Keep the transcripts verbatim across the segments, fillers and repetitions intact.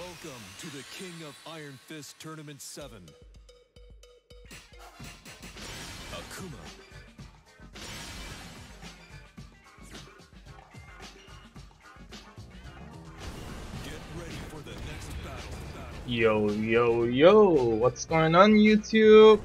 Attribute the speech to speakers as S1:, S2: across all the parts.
S1: Welcome to the King of Iron Fist Tournament seven. Akuma. Get ready for the next battle. battle.
S2: Yo, yo, yo, what's going on YouTube?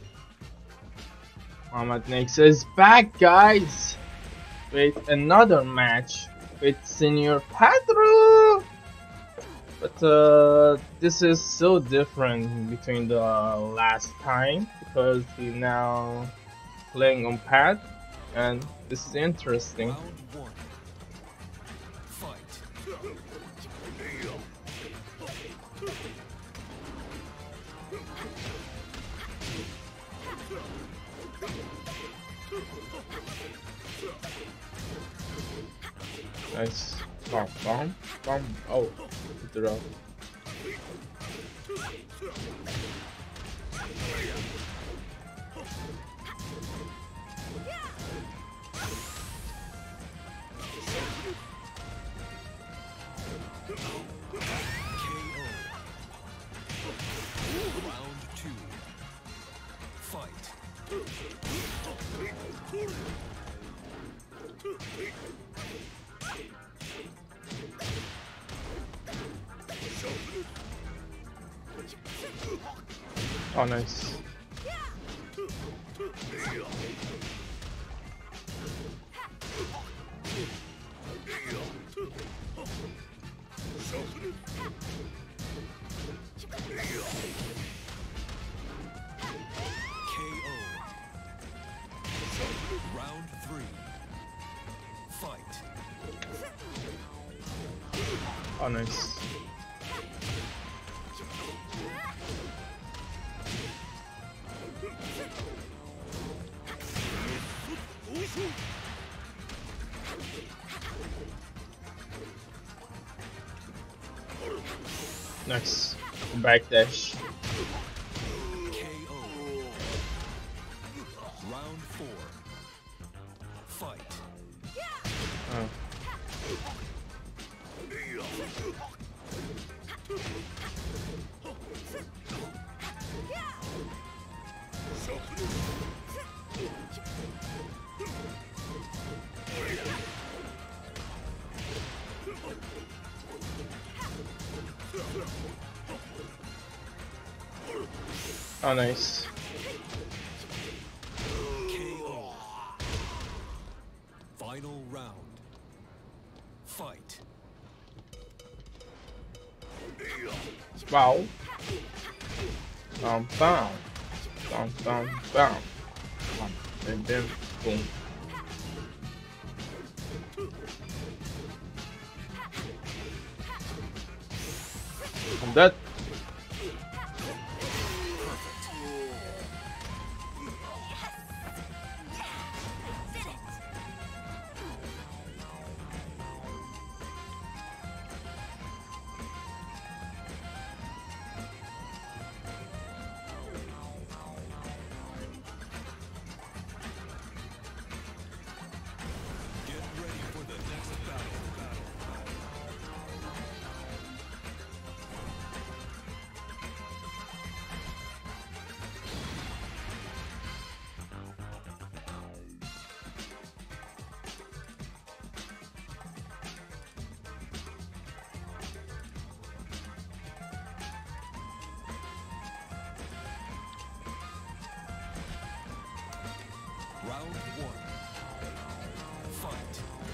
S2: Muhammad Nexa is back, guys, with another match with Senior padoru. But uh, this is so different between the last time because he's now playing on pad, and this is interesting.
S1: Round one. Fight.
S2: Nice. Bomb, bomb, bomb. Oh, hit it up.
S1: Round two. Fight.
S2: Oh, nice.
S1: K O. Round three. Fight.
S2: Oh, nice. Nice. Backdash.
S1: K O. Round four. Fight.
S2: Oh. Oh, nice.
S1: K O. Final round. Fight.
S2: Wow. Bam, bam. Bam, bam, bam. Bam, and then boom. I'm dead.
S1: Get ready for the next battle. battle. Round one. Fight.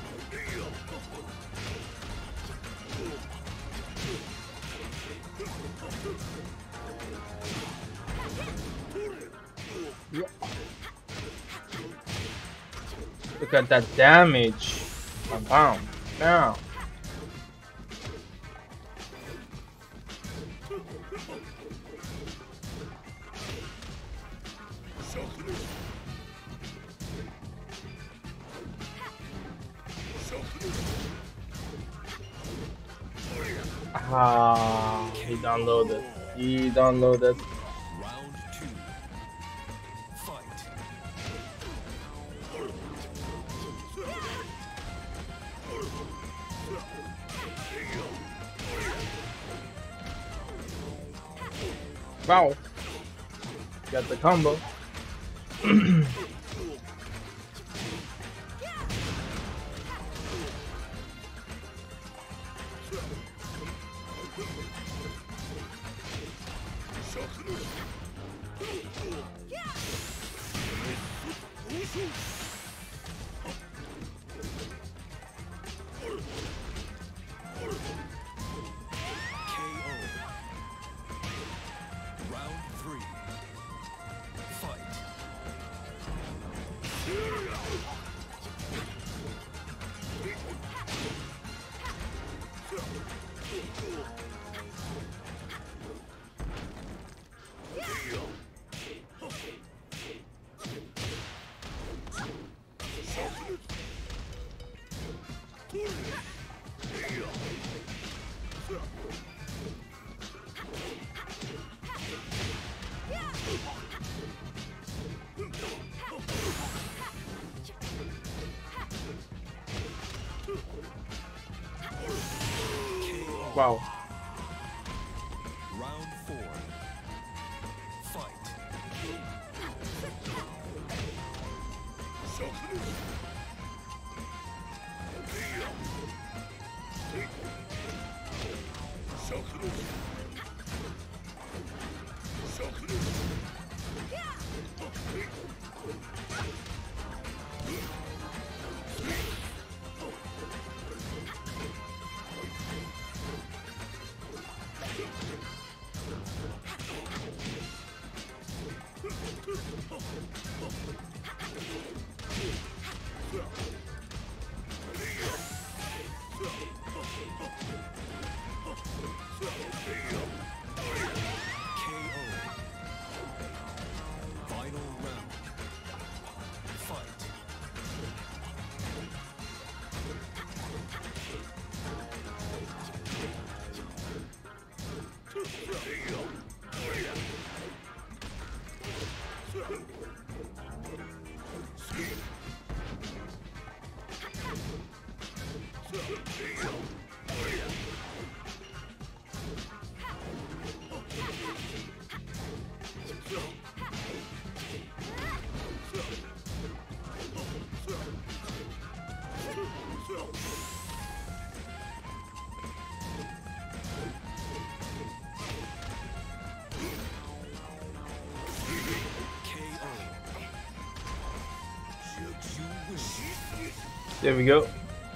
S2: Look at that damage. Bam, bam. Now. Ah, he downloaded. He downloaded.
S1: Round two. Fight.
S2: Wow. Got the combo. Wow.
S1: Round four. Fight.
S2: There we go.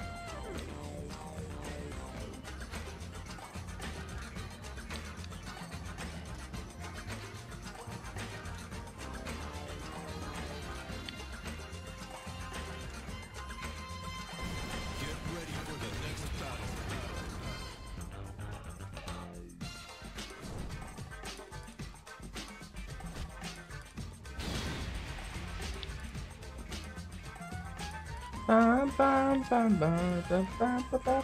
S1: Get ready for the next battle.
S2: Bum, bum, bum, bum, bum, bum, bum, bum,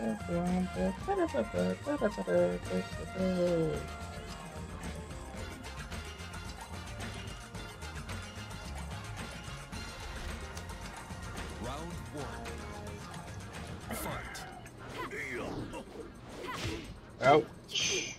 S2: bum.
S1: Round one. Fight.
S2: Ouch.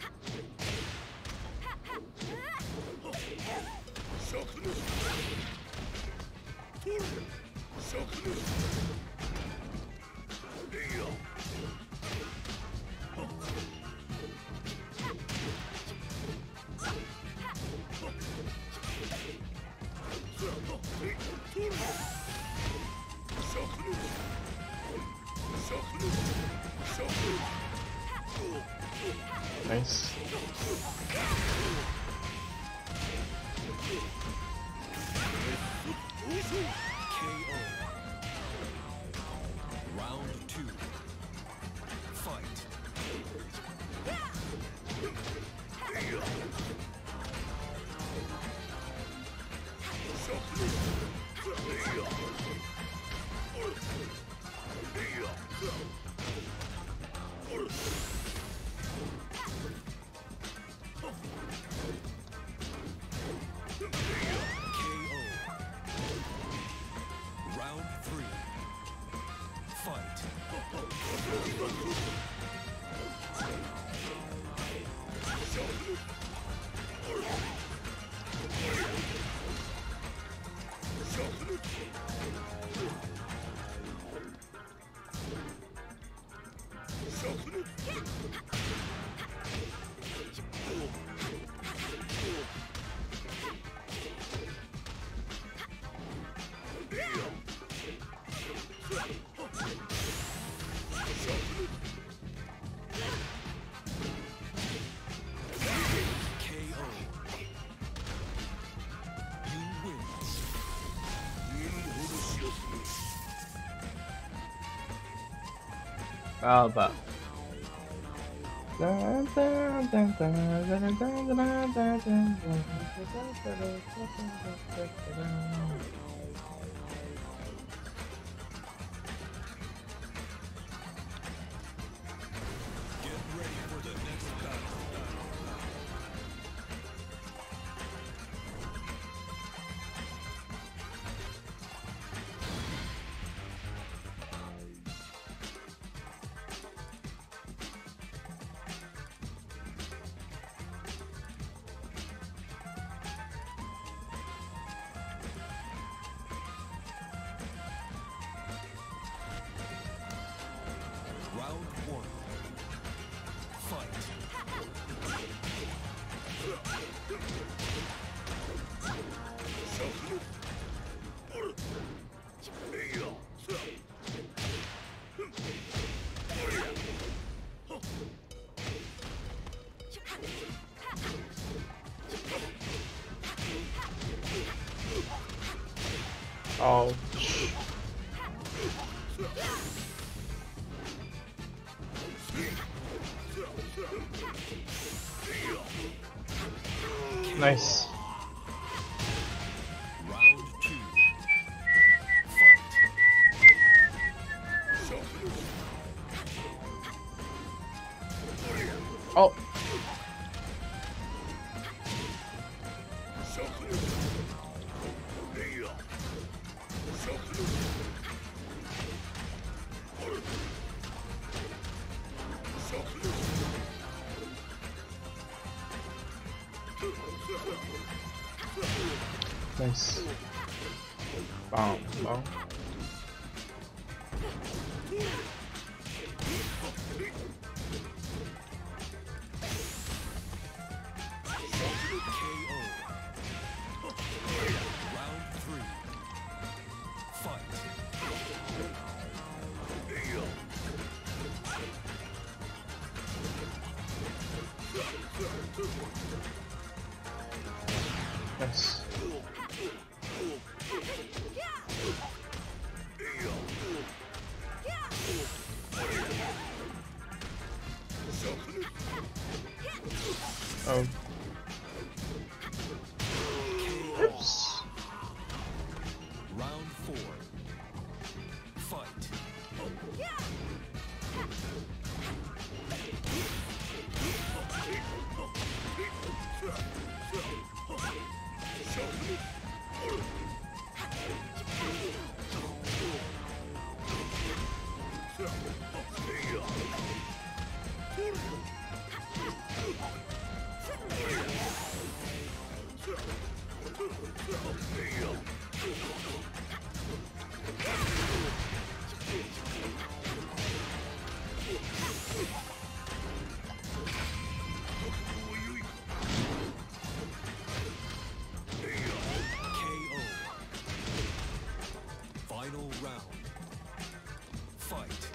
S2: Nice.
S1: K O. Round two. Fight.
S2: How about?
S1: Get ready for the next battle. Round one. Fight.
S2: Oh. Nice.
S1: Round two. Fight.
S2: Oh. Nice. Bomb, bomb.
S1: K O. Round three. Fight.
S2: Nice. Oh. Oops.
S1: Round four. Fight. K O. Final round. Fight.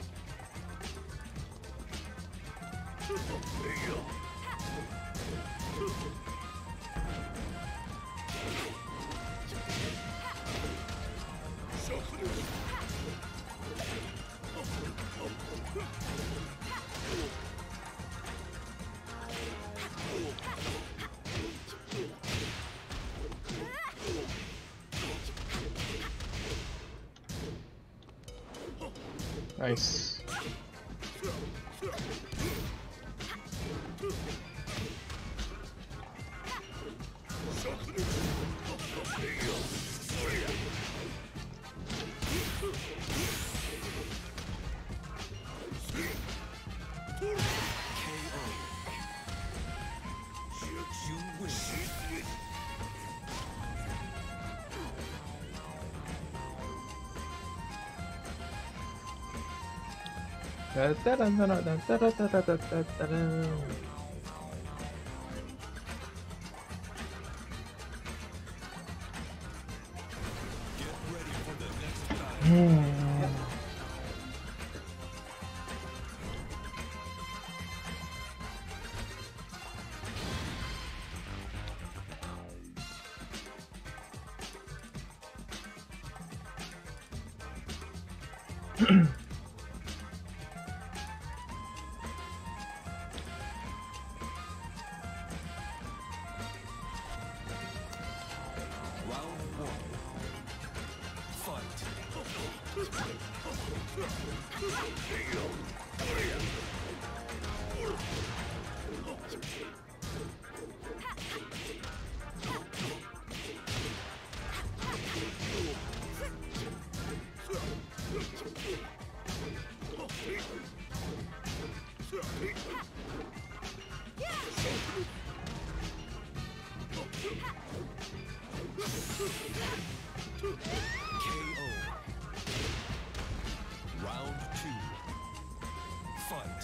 S2: Nice.
S1: K O. You win. Get ready for the next battle. one. Fight. K O. Round two. Fight.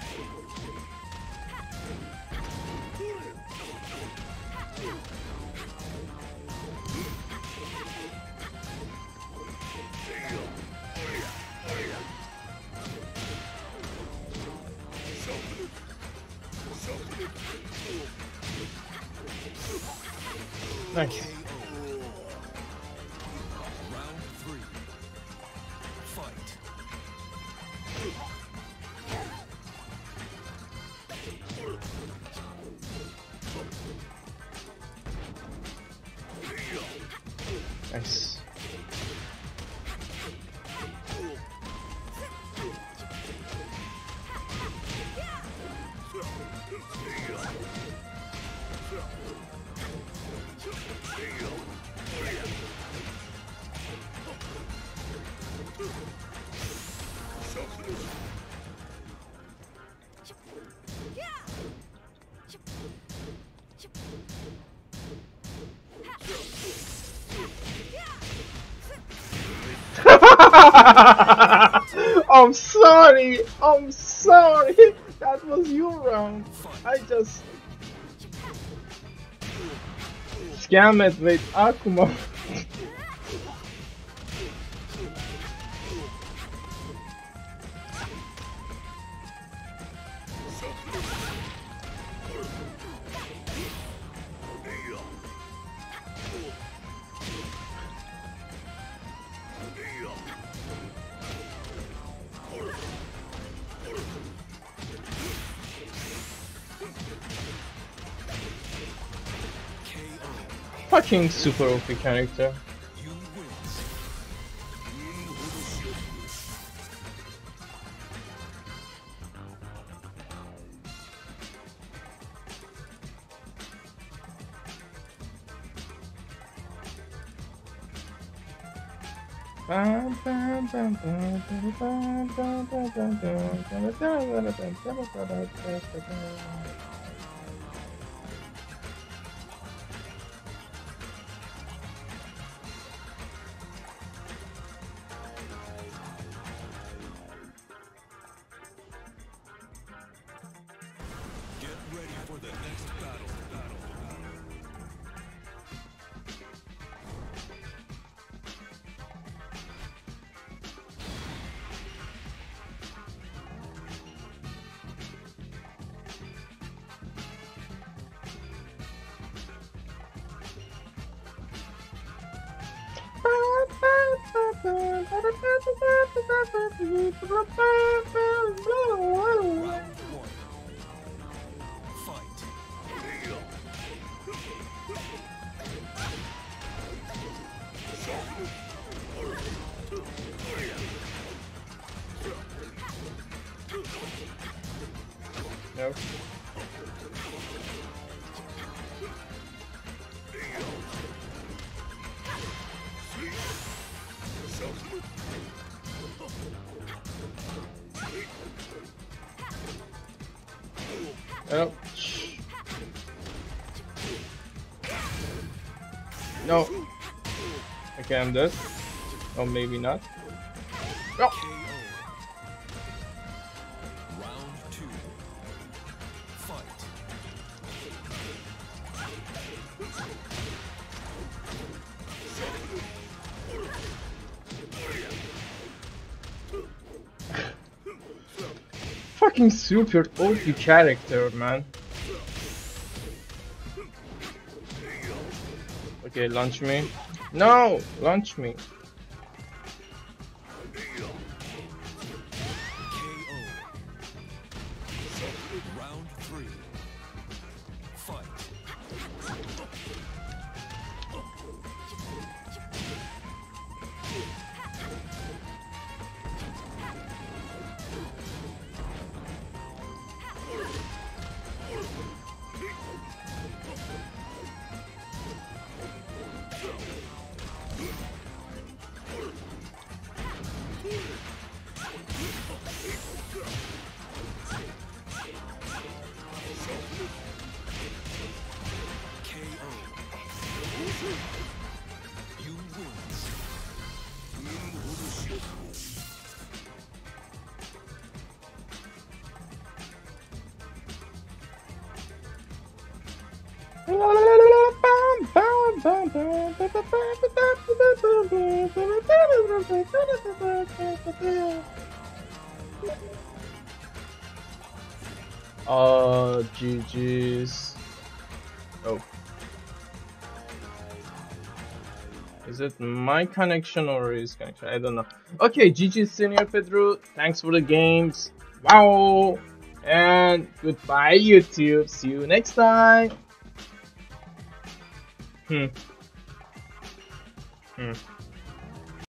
S2: Nice.
S1: Round three. Fight.
S2: Nice. I'm sorry. I'm sorry. That was your round. I just scam it with Akuma. Fucking super O P character.
S1: You win.
S2: Bam, bam, bam, bam, bam, bam, bam, bam, bam, bam, bam, bam, bam, bam.
S1: Get ready for the next battle. Battle. Round one. Fight.
S2: No. Oh. No. Okay, I'm dead. Or maybe not. No.
S1: K O. Round two. Fight.
S2: Fucking super O P character, man. Okay, launch me. No! Launch me.
S1: K O. Round three. Fight.
S2: Uh, G G's. Oh. Is it my connection or his connection? I don't know. Okay, G G's Senior Pedro. Thanks for the games. Wow. And goodbye, YouTube. See you next time. Hmm. Hmm.